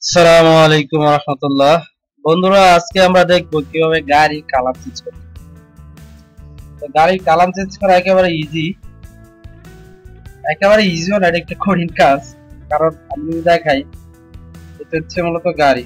আসসালামু আলাইকুম রাহমাতুল্লাহ। বন্ধুরা, আজকে আমরা দেখব কিভাবে গাড়ির কালার চেঞ্জ করতে। তো গাড়ির কালার চেঞ্জ করা একেবারে ইজি না, এটা একটা কঠিন কাজ। কারণ আমি যদি দেখাই, এটা হচ্ছে মূলত গাড়ি।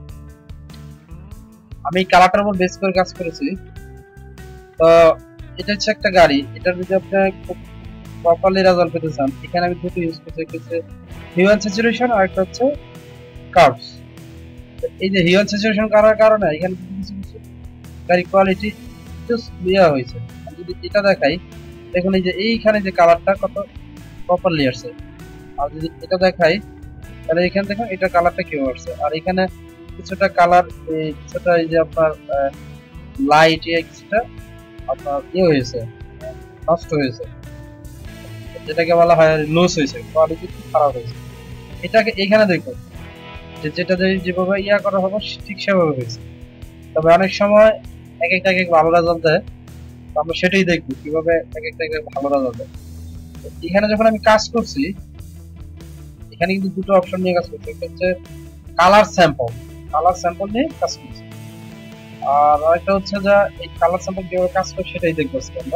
আমি কালারটার উপর বেস করে কাজ করেছি। তো এটা হচ্ছে একটা গাড়ি, এটার যদি আপনি খুব প্রপারলি রেজাল্ট পেতে চান, এখানে আমি দুটো ইউজ করছি, একটা হচ্ছে হিউ অ্যান্ড স্যাচুরেশন আর একটা হচ্ছে কার্ভস। এই যে হিউ অ্যান্ড স্যাচুরেশন করার কারণে এখানে কিছু কিছু গাড়ি কোয়ালিটি একটু ইয়া হয়েছে। আমি যদি এটা দেখাই, দেখুন এই যে এইখানে যে কালারটা কত প্রপারলি আসছে। আর যদি এটা দেখাই, তাহলে এখানে দেখুন এটা কালারটা কিভাবে আসছে। আর এখানে কিছুটা কালার, কিছুটা এই যে আপনার লাইট, কিছুটা আপনার ইয়ে হয়েছে, নষ্ট হয়েছে, যেটাকে বলা হয় লুজ হয়েছে, কোয়ালিটি খুব খারাপ হয়েছে। এটাকে এখানে দেখুন যে যেটা যেভাবে ইয়া করা হবে ঠিক সেভাবে হয়েছে। তবে অনেক সময় এক একটা ভালো রেজাল্ট দেয়, আমরা সেটাই দেখবো কিভাবে এক একটা ভালো রেজাল্ট দেয়। এখানে যখন আমি কাজ করছি, এখানে কিন্তু দুটো অপশন নিয়ে কাজ করছি, একটা হচ্ছে কালার স্যাম্পল নিয়ে কাজ করছি, আর আরেকটা হচ্ছে যে এই কালার স্যাম্পল কিভাবে কাজ করে সেটাই দেখবো আমরা।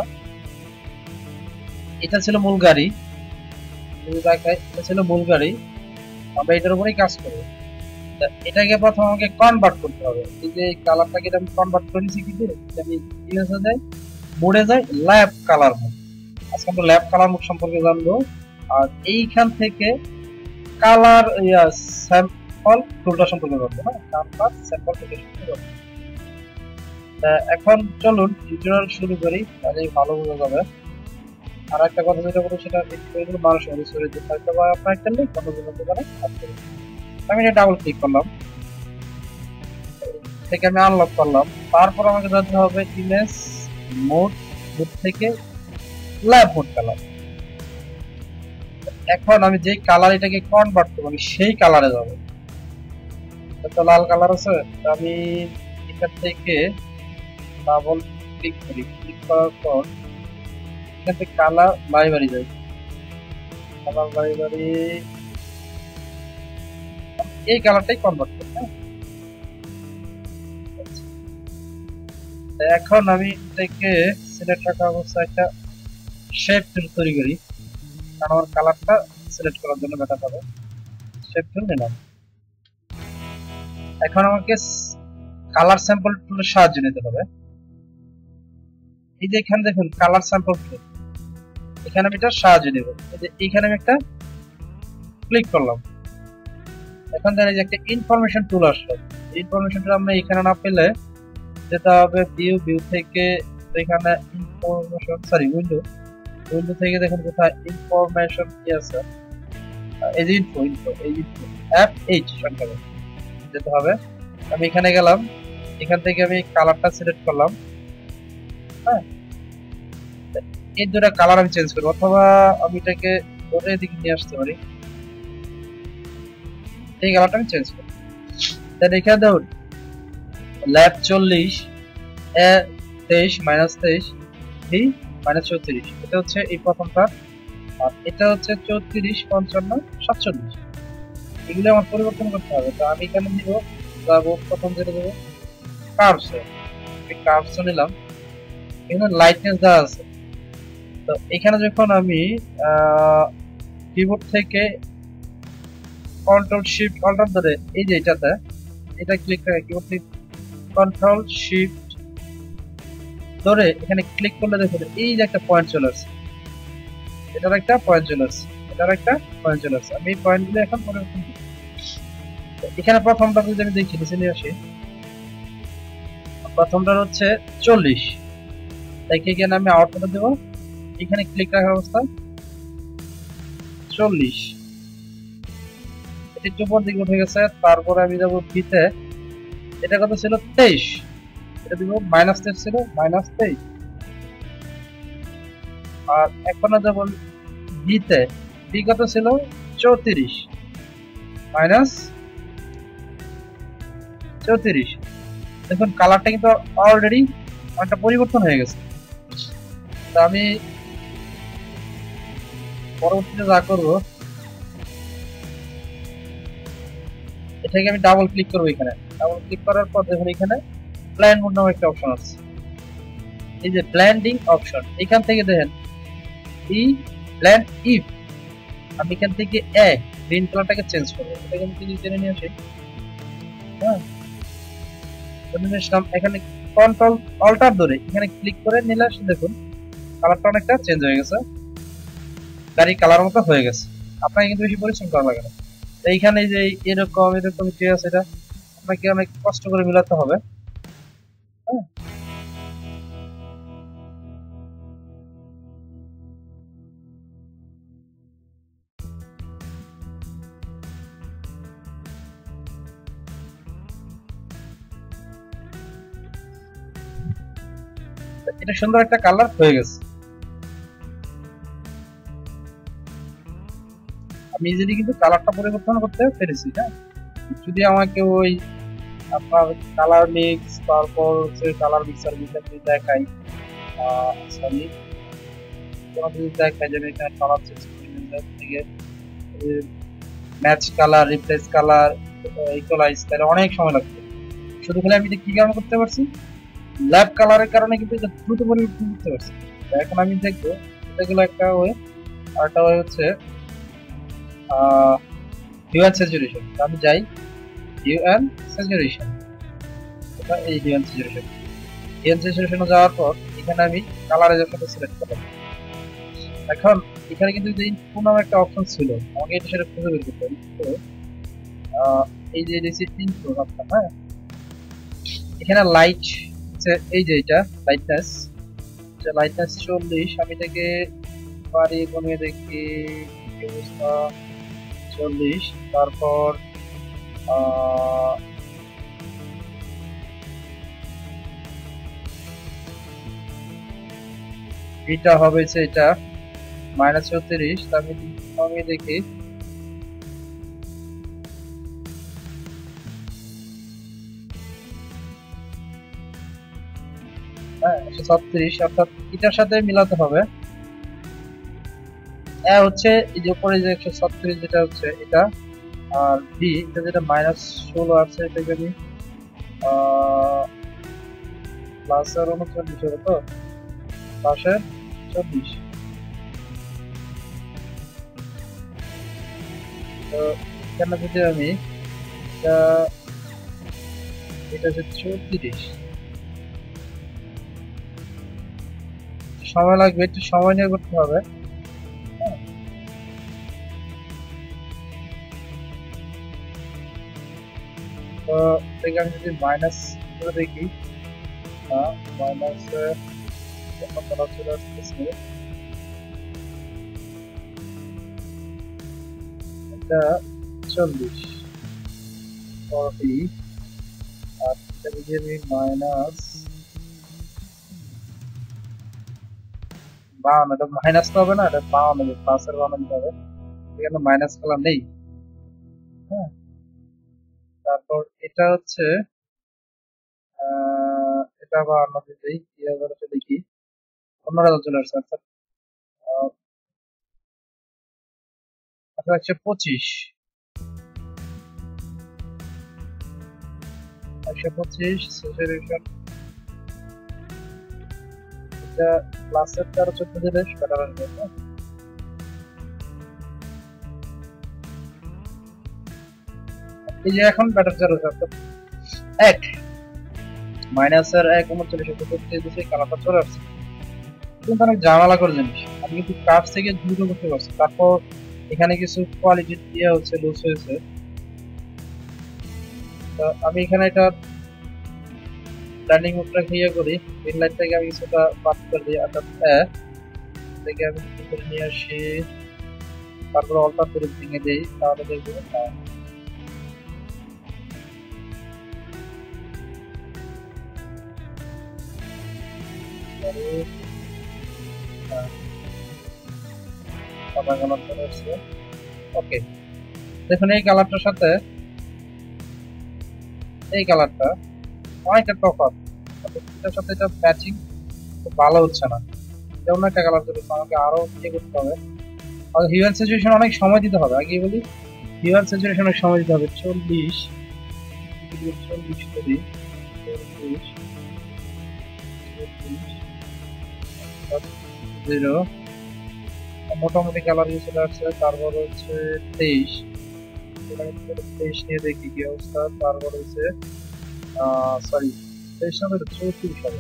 এটা ছিল মূল গাড়ি, এটা ছিল মূল গাড়ি, আমরা এটার উপরেই কাজ করবো। এটাকে প্রথম আমাকে কনভার্ট করতে হবে। এই যে কালারটাকে আমি কনভার্ট করেছি কি দিয়ে, আমি ইমেজে যাই, মোডে যাই, ল্যাব কালার মোড। আজকে আমরা ল্যাব কালার মোড সম্পর্কে জানবো। আর এইখান থেকে কালার স্যাম্পল টুলটা সম্পর্কে জানবো। হ্যাঁ, কালার স্যাম্পল টুলটা সম্পর্কে জানবো। এখন চলুন টিউটোরিয়াল শুরু করি, তাহলে ভালো বোঝা যাবে। আর একটা কথা যেটা বলবো, সেটা মানুষ অনুসরণ করতে হয়তো বা আপনার একটা লিঙ্ক অন্য হতে পারে। আমি এটা ডাবল ক্লিক করলাম, থেকে আমি আনলক করলাম। তারপর আমাকে যেতে হবে ইমেজ মোড, মোড থেকে ল্যাব মোড কালার। এখন আমি যে কালার এটাকে কনভার্ট করবো, আমি সেই কালারে যাবো। তো লাল কালার আছে, আমি এখান থেকে ডাবল ক্লিক করি, ক্লিক করার পর এখান থেকে কালার লাইব্রেরি যাই, কালার লাইব্রেরি এই কালারটাই কনভার্ট করি। হ্যাঁ, এখন আমি এটাকে সিলেক্ট রাখা অবস্থায় একটা শেপ টুল তৈরি করি, কারণ আমার কালারটা সিলেক্ট করার জন্য বেটার হবে। শেপ টুল নিলাম। এখন আমাকে কালার স্যাম্পল টুলের সাহায্য নিতে হবে। এই যে এখানে দেখুন কালার স্যাম্পল টুল, এখানে আমি এটার সাহায্য নেব। এই যে এখানে আমি একটা ক্লিক করলাম, এখন দেখেন যে একটা ইনফরমেশন টুল আসলো। ইনফরমেশন টুল আমরা এখানে না পেলে যেতে হবে ভিউ থেকে, এখানে ইনফরমেশন উইন্ডো থেকে দেখুন কোথায় ইনফরমেশন কি আছে, এই যে ইনফো FH সংখ্যা যেতে হবে। আমি এখানে গেলাম, এখান থেকে আমি কালারটা সিলেক্ট করলাম। হ্যাঁ, এই দুটো কালার আমি চেঞ্জ করবো, অথবা আমি এটাকে ওটা দিকে নিয়ে আসতে পারি। এই কালারটা আমি চেঞ্জ করবো। দেন এখানে দেখুন ল্যাব 40 23 -23 বি -34, এটা হচ্ছে এই প্রথমটা। আর এটা হচ্ছে 34 55 47, এগুলো আমার পরিবর্তন করতে হবে। তো আমি এখানে দিব, যাবো প্রথম যেটা দেবো কার্ভসে, এই কার্ভসে নিলাম। এখানে লাইটনেস দেওয়া আছে। তো এখানে যখন আমি কিবোর্ড থেকে কন্ট্রোল শিফট অল্টার ধরে এই যে এটাতে এটা ক্লিক করে, কিবোর্ড থেকে কন্ট্রোল শিফট ধরে এখানে ক্লিক করলে দেখুন এই যে একটা পয়েন্ট চলে আসছে, এটার একটা পয়েন্ট চলে আসছে, এটার একটা পয়েন্ট চলে আসছে। আমি এই পয়েন্টগুলো এখন পরিবর্তন করি। এখানে প্রথমটা যদি আমি দেখি, নিচে নিয়ে আসি, প্রথমটা হচ্ছে 40, তাই এখানে আমি আউটপুটে দেবো। এখানে ক্লিক রাখার অবস্থা 40, একটু উপর দিকে উঠে গেছে। তারপরে আমি যাবো বিতে, এটা কত ছিল 23, এটা দিব -23 ছিল, -23। আর এখন যাবো বিতে, বি কত ছিল 34, -34। দেখুন কালারটা কিন্তু অলরেডি একটা পরিবর্তন হয়ে গেছে। তা আমি পরবর্তীতে যা করবো, এটাকে আমি ডাবল ক্লিক করব। এখানে ডাবল ক্লিক করার পর দেখুন এখানে ব্লেন্ড মোড নামে একটা অপশন আছে। এই যে ব্লেন্ডিং অপশন, এখান থেকে দেখেন ই ব্লেন্ড ইফ, আমি এখান থেকে গ্রিন কালারটাকে চেঞ্জ করবো। এটাকে আমি যদি টেনে নিয়ে আসি, হ্যাঁ এখানে কন্ট্রোল অল্টার ধরে এখানে ক্লিক করে নিলে আসলে দেখুন কালারটা অনেকটা চেঞ্জ হয়ে গেছে, গাড়ির কালার মতো হয়ে গেছে। আপনাকে কিন্তু বেশি পরিশ্রম করা লাগে না। তো এইখানে যে এরকম এরকম ঠিক আছে, এটা আপনাকে অনেক কষ্ট করে মিলাতে হবে। হ্যাঁ এটা সুন্দর একটা কালার হয়ে গেছে। আমি ইজিলি কিন্তু কালারটা পরিবর্তন করতে পেরেছি। হ্যাঁ যদি আমাকে ওই আপনার কালার মিক্স, তারপর হচ্ছে কালার মিক্সার যদি দেখাই, সরি কোনো যদি দেখাই যে এখানে কালার চেঞ্জ থেকে match colour, replace colour, equalise, তাহলে অনেক সময় লাগবে। শুধু খালি আমি কি কারণে করতে পারছি, ল্যাব কালারের কারণে কিন্তু এটা দ্রুত পরিবর্তন করতে পারছি। এখন আমি দেখবো এগুলো একটা ওয়ে, আর একটা ওয়ে হচ্ছে হিউ অ্যান্ড স্যাচুরেশন। আমি যাই হিউ অ্যান্ড স্যাচুরেশন, এই hue and saturation, hue and স্যাচুরেশনে যাওয়ার পর এখানে আমি কালারের অপশনটা সিলেক্ট করলাম। এখন এখানে কিন্তু যে ইনপুট নামে একটা অপশন ছিল, আমাকে এটা সেটা খুঁজে বের করতে হবে। তো এই যে ইনপুট অপশন, হ্যাঁ এখানে লাইট এই যে এটা লাইটনেস, লাইটনেস 40, আমি এটাকে পারি কমিয়ে দেখি অবস্থা 40। তারপর এটা হবে এটা -34, আমি কমিয়ে দেখি হ্যাঁ 136, অর্থাৎ এটার সাথে মিলাতে হবে। হচ্ছে এই যে উপরে যে 136 যেটা হচ্ছে এটা, আর বি এটা যেটা -16 আছে এটাকে আমি প্লাসের 39 হবে, তো প্লাসের 24। তো এখানে যদি আমি এটা হচ্ছে 34, সময় লাগবে, একটু সময় নিয়ে করতে হবে। তো এটাকে আমি যদি মাইনাস করে দেখি, মাইনাস চলে আসতেছে, এটা 40, 40, আর এটা যদি আমি মাইনাস 52, এটা মাইনাস তো হবে না, এটা 52 প্লাসের 52 হবে, এখানে মাইনাস কালার নেই। হ্যাঁ তারপর এটা হচ্ছে এটা আবার আমাদের দেখি অন্য রেজাল্ট চলে আসছে। অর্থাৎ 125, 125 স্যাচুরেশন, এটা প্লাসের 13-14 দিলে বেটার আসবে। এই যে এখন ব্যাটার চলে আসছে, এক মাইনাসের 1 39 কালারটা চলে আসছে, কিন্তু অনেক ঝামেলা করে জিনিস। আমি কিন্তু কাজ থেকে দ্রুত করতে পারছি। তারপর এখানে কিছু কোয়ালিটি দিয়ে হচ্ছে লুজ হয়েছে, তো আমি এখানে এটা ব্লেন্ডিং মোডটা ক্লিয়ার করি, গ্রিন লাইট থেকে আমি কিছুটা বাদ করে দিই, অর্থাৎ থেকে আমি করে নিয়ে আসি, তারপর অল্টার করে ভেঙে দিই, তাহলে দেখবো সাদা কালার চলে আসছে। ওকে দেখুন এই কালারটার সাথে এই কালারটা অনেকটা তফাৎ, এটার সাথে এটা ম্যাচিং খুব ভালো হচ্ছে না, যেমন একটা কালার চলে, আমাকে আরো ইয়ে করতে হবে। আর হিউ অ্যান্ড স্যাচুরেশন অনেক সময় দিতে হবে, আগে বলি হিউম্যান স্যাচুরেশনের সময় দিতে হবে 40, 40 করি 40, 0 মোটামুটি কালার দিয়ে চলে আসছে। তারপর হচ্ছে 23, 23 নিয়ে দেখি কি অবস্থা। তারপর হচ্ছে সরি 23 না, 34 হবে,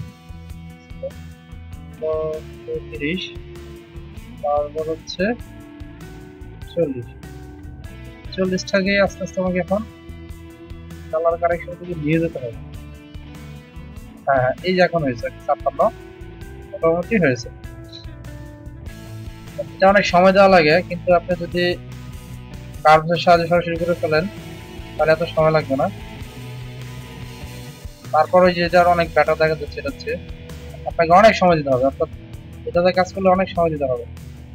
34, তারপর হচ্ছে 40, 40টাকে আস্তে আস্তে আমাকে এখন কালার কারেকশন থেকে নিয়ে যেতে হবে। হ্যাঁ হ্যাঁ, এই যে এখন হয়েছে 56, মোটামুটি হয়েছে। এটা অনেক সময় দেওয়া লাগে, কিন্তু আপনি যদি কার্ভের সাহায্যে সরাসরি করে ফেলেন তাহলে এত সময় লাগবে না। তারপর ওই যে এটার অনেক ব্যাটার দেখা যাচ্ছে, এটা হচ্ছে আপনাকে অনেক সময় দিতে হবে, অর্থাৎ এটাতে কাজ করলে অনেক সময় দিতে হবে।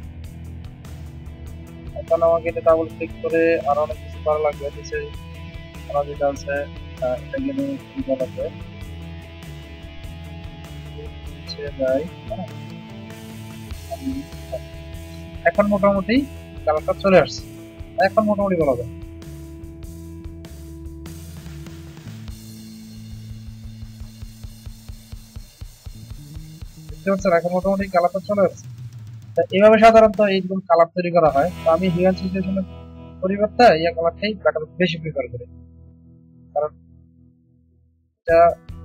এখন আমাকে এটা ডাবল ক্লিক করে আরো অনেক কিছু করা লাগবে। আমার যেটা আছে এটা গেলে দিতে লাগবে যাই। এখন মোটামুটি কালারটা চলে আসছে, এখন মোটামুটি বলা যায়। বুঝতে পারছেন, এখন মোটামুটি কালারটা চলে আসছে। এইভাবে সাধারণত এইরকম কালার তৈরি করা হয়। তো আমি হিউম্যান সিচুয়েশনের পরিবর্তে ইয়া কালারটাই ব্যাটার বেশি প্রিফার করি, কারণ এটা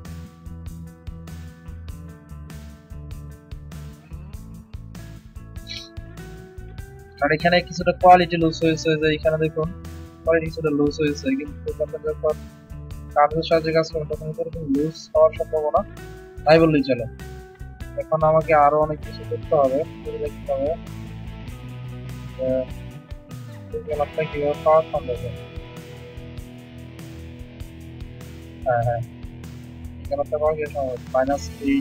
আর এখানে কিছুটা কোয়ালিটি লুজ হয়েছে, যে এখানে দেখুন কোয়ালিটি কিছুটা লুজ হয়েছে, কিন্তু আপনি যখন কার্ভের সাহায্যে কাজ করেন তখন এরকম লুজ হওয়ার সম্ভাবনা তাই বললেই চলে। এখন আমাকে আরো অনেক কিছু করতে হবে, দেখতে হবে কালারটা কিভাবে পাওয়া সম্ভব। হ্যাঁ হ্যাঁ, কালারটা পাওয়া গিয়ে সম্ভব -8,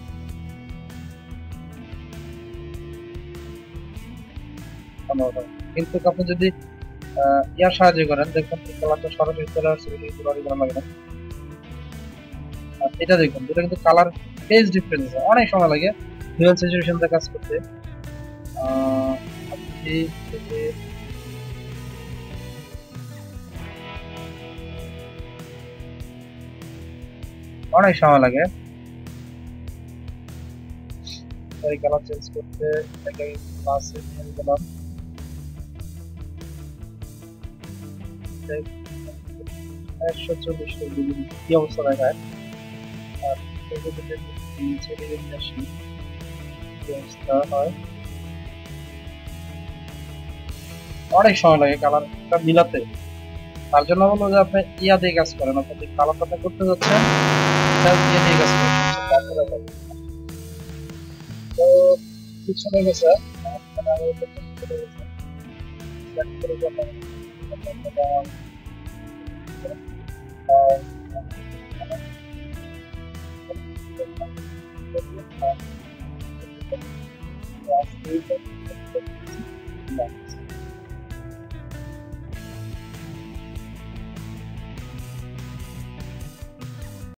কিন্তু আপনি যদি ইয়ার সাহায্য করেন দেখুন কালারটা সরাসরি চলে আসছে, কিছু বাড়ি করা লাগে না। আর এটা দেখুন, এটা কিন্তু কালার পেজ ডিফারেন্স আছে, অনেক সময় লাগে হিউম্যান স্যাচুরেশনতে কাজ করতে। আপনি অনেক সময় লাগে এই কালার চেঞ্জ করতে। এটাকে ক্লাসে নিয়ে গেলাম, 140 ডিগ্রি কি অবস্থা দেখায়। আর নিচে দিকে নিয়ে আসি কি অবস্থা হয়। অনেক সময় লাগে কালারটা মিলাতে, তার জন্য বলবো যে আপনি ইয়া দিয়ে কাজ করেন, আপনি যে কালারটা করতে যাচ্ছেন ইয়া দিয়ে কাজ করেন। তো কিছু হয়ে গেছে,